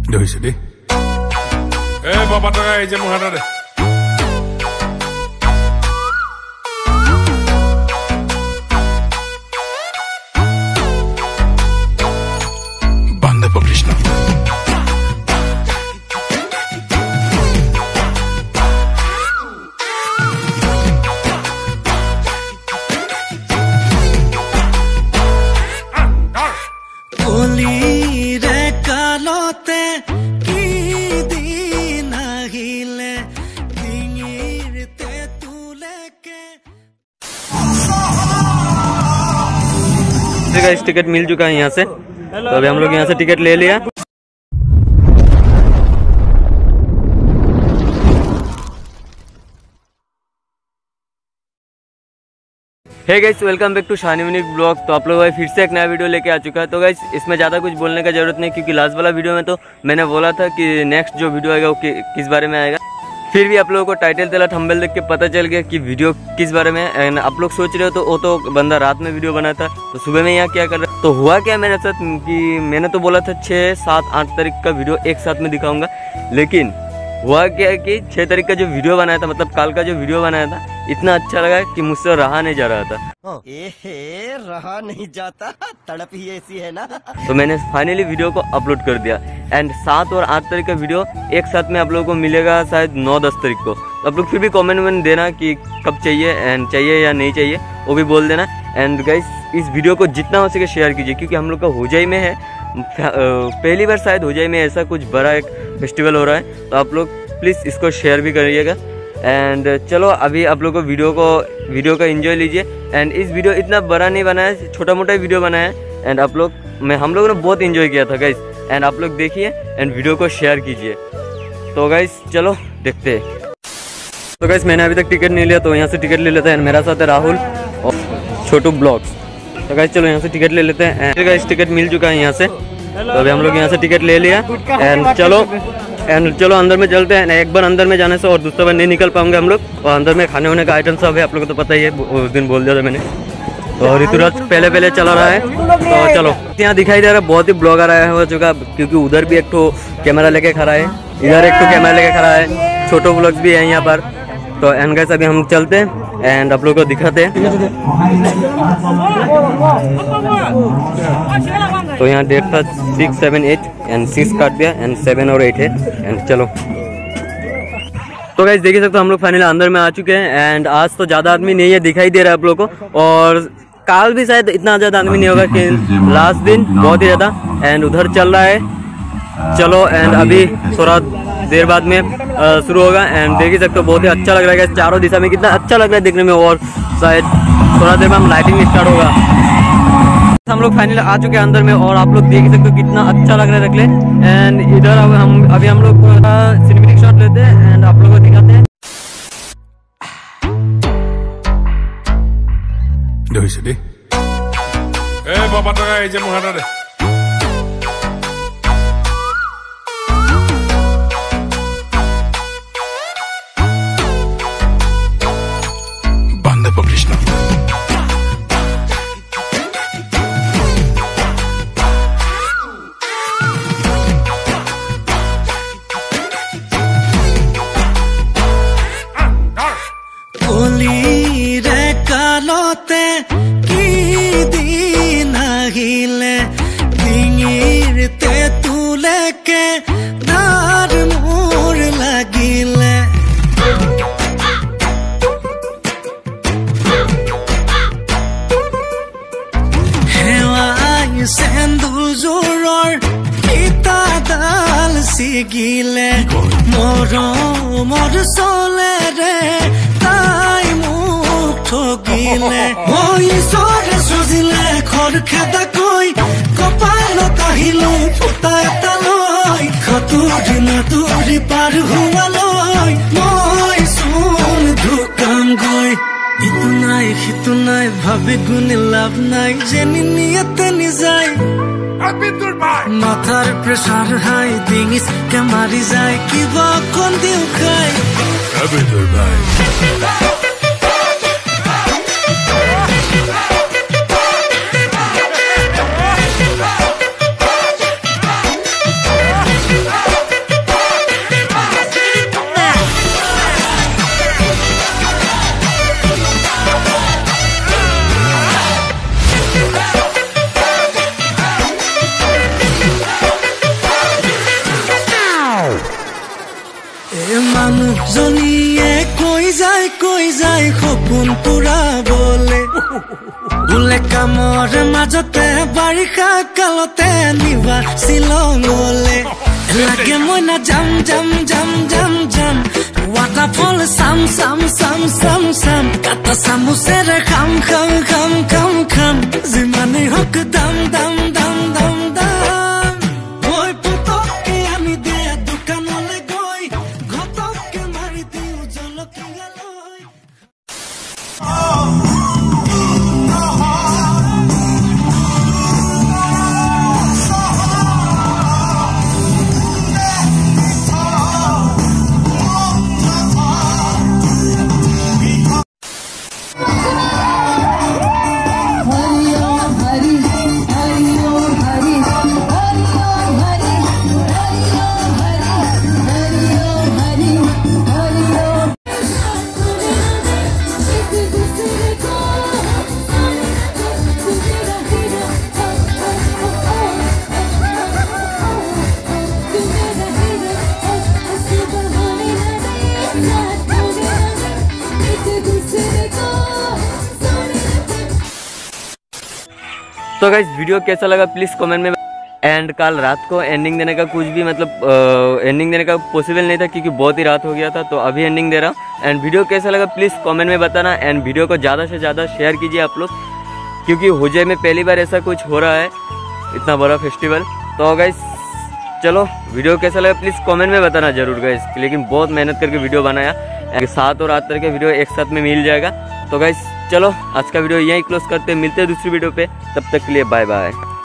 হৈছে দেই বাবা টকা এই যে মোৰ হাততে বান্দা কৃষ্ণ इस टिकट मिल चुका है यहाँ से, तो अभी हम लोग यहाँ से टिकट ले लिया। Hey guys, welcome back to Shani unique blog. तो आप लोग फिर से एक नया वीडियो लेके आ चुका है। तो गाइस इसमें ज़्यादा कुछ बोलने का जरूरत नहीं, क्योंकि लास्ट वाला वीडियो में तो मैंने बोला था कि नेक्स्ट जो वीडियो आएगा वो किस बारे में आएगा। फिर भी आप लोगों को टाइटल तेला थंबनेल देख के पता चल गया कि वीडियो किस बारे में है। एंड आप लोग सोच रहे हो तो वो तो बंदा रात में वीडियो बना था, तो सुबह में यहाँ क्या कर रहा है। तो हुआ क्या मेरे साथ कि मैंने तो बोला था 6, 7, 8 तारीख का वीडियो एक साथ में दिखाऊंगा, लेकिन हुआ क्या कि 6 तारीख का जो वीडियो बनाया था, मतलब कल का जो वीडियो बनाया था, इतना अच्छा लगा कि मुझसे रहा नहीं जा रहा था। रहा नहीं जाता, तड़प ही ऐसी है ना। तो मैंने फाइनली वीडियो को अपलोड कर दिया। एंड 7 और 8 तारीख का वीडियो एक साथ में आप लोगों को मिलेगा शायद 9-10 तारीख को। तो आप लोग फिर भी कमेंट में देना कि कब चाहिए एंड चाहिए या नहीं चाहिए, वो भी बोल देना। एंड गाइस इस वीडियो को जितना हो सके शेयर कीजिए, क्योंकि हम लोग का होजाई में है, पहली बार शायद होजाई में ऐसा कुछ बड़ा एक फेस्टिवल हो रहा है। तो आप लोग प्लीज़ इसको शेयर भी करिएगा। एंड चलो अभी आप लोग को वीडियो का एंजॉय लीजिए। एंड इस वीडियो इतना बड़ा नहीं बनाया, छोटा मोटा ही वीडियो बनाया है। एंड आप लोग हम लोगों ने बहुत एंजॉय किया था गाइस। एंड आप लोग देखिए एंड वीडियो को शेयर कीजिए। तो गाइस चलो देखते हैं। तो गाइस मैंने अभी तक टिकट नहीं लिया, तो यहाँ से टिकट ले लेते हैं। मेरा साथ है राहुल और छोटू ब्लॉग्स। तो गाइस चलो यहाँ से टिकट ले लेते हैं। एंड गाइस टिकट मिल चुका है यहाँ से, तो अभी हम लोग यहाँ से टिकट ले लिया। एंड चलो अंदर में चलते हैं। एक बार अंदर में जाने से और दूसरा बार नहीं निकल पाएंगे हम लोग। और अंदर में खाने होने का आइटम सब है, आप लोगों को तो पता ही है, उस दिन बोल दिया था मैंने। तो ऋतुराज पहले चला रहा है। तो चलो यहाँ दिखाई दे रहा है बहुत ही ब्लॉगर आया हो चुका, क्योंकि उधर भी एक तो कैमरा लेके खड़ा है, इधर एक तो कैमरा लेके खड़ा है, छोटो ब्लॉग्स भी है यहाँ पर। तो एंड गाइस अभी हम चलते हैं एंड आप लोगों को दिखाते हैं। तो यहाँ डेट था 6, 7, 8 एंड 6 काट दिया एंड 7 और 8 है। एंड चलो तो गाइस देख सकते हो हम लोग फाइनली अंदर में आ चुके हैं। एंड आज तो ज़्यादा आदमी नहीं है, दिखाई दे रहा है आप लोगों को। और काल भी शायद इतना ज़्यादा आदमी नहीं होगा, कि लास्ट दिन बहुत ही ज़्यादा। एंड उधर चल रहा है, चलो एंड अभी थोड़ा देर बाद में शुरू होगा। एंड देख ही सकते हो बहुत ही अच्छा लग रहा है, चारों दिशा में कितना अच्छा लग रहा है देखने में। और शायद थोड़ा देर में हम लाइटिंग स्टार्ट होगा। हम लोग फाइनली आ चुके हैं अंदर में, और आप लोग देख ही सकते हो कितना अच्छा लग रहा है देख ले। एंड इधर अभी हम लोग सिनेमैटिक शॉट लेते हैं एंड आप लोगों को दिखाते हैं। बाबा टका এই যে মোৰ হাততে কৃষ্ণ কলিৰে কালতে কি দিন আহিলে, ডিঙিৰতে তুলেকে ধাৰ মোৰ লাগিলে। সেন্দুজোৰৰ ফিতাডাল ছিগিলে, মৰমৰ চলেৰে তাই মোক ঠগিলে। ঈশ্বৰে চজিলে খৰখেদাকৈ, কপালত আহিলো ফুটা এটা লৈ, খতুৰি পাৰ হোৱালৈ মই চোন ঢুকাম গৈ। ইটো নাই সিটো নাই ভাবি গুণে লাভ নাই, যেনি নিয়তে নিযায় মাথার প্রেসার হাই, ডিঙিচকে মাৰি যায় কিবা অকণ দিও খাই। সপোন পুৰা বলে বোলে কামৰ মাজতে বাৰিষা কালতে নিবা শ্বিলঙলে লাগে মই না যাম যাম যাম যাম যাম ৱাটাৰফল চাম চাম চাম চাম চাম কাটা চামুচেৰে খাম খাম খাম খাম খাম যিমানেই হওক দাম দাম দাম দাম দাম মই পতককে আনি দিয়া দোকানলৈ গৈ ঘটককে মাৰি দিওঁ জলকীয়া লৈ तो गाइस वीडियो कैसा लगा प्लीज़ कमेंट में। एंड कल रात को एंडिंग देने का कुछ भी मतलब एंडिंग देने का पॉसिबल नहीं था क्योंकि बहुत ही रात हो गया था, तो अभी एंडिंग दे रहा हूँ। एंड वीडियो कैसा लगा प्लीज़ कमेंट में बताना एंड वीडियो को ज़्यादा से ज़्यादा शेयर कीजिए आप लोग, क्योंकि होजे में पहली बार ऐसा कुछ हो रहा है, इतना बड़ा फेस्टिवल। तो गाइस चलो वीडियो कैसा लगा प्लीज़ कमेंट में बताना जरूर गाइस, लेकिन बहुत मेहनत करके वीडियो बनाया। 7 और 8 के वीडियो एक साथ में मिल जाएगा। तो गाइस चलो आज का वीडियो यहीं क्लोज करते हैं, मिलते हैं दूसरी वीडियो पे, तब तक के लिए बाय बाय।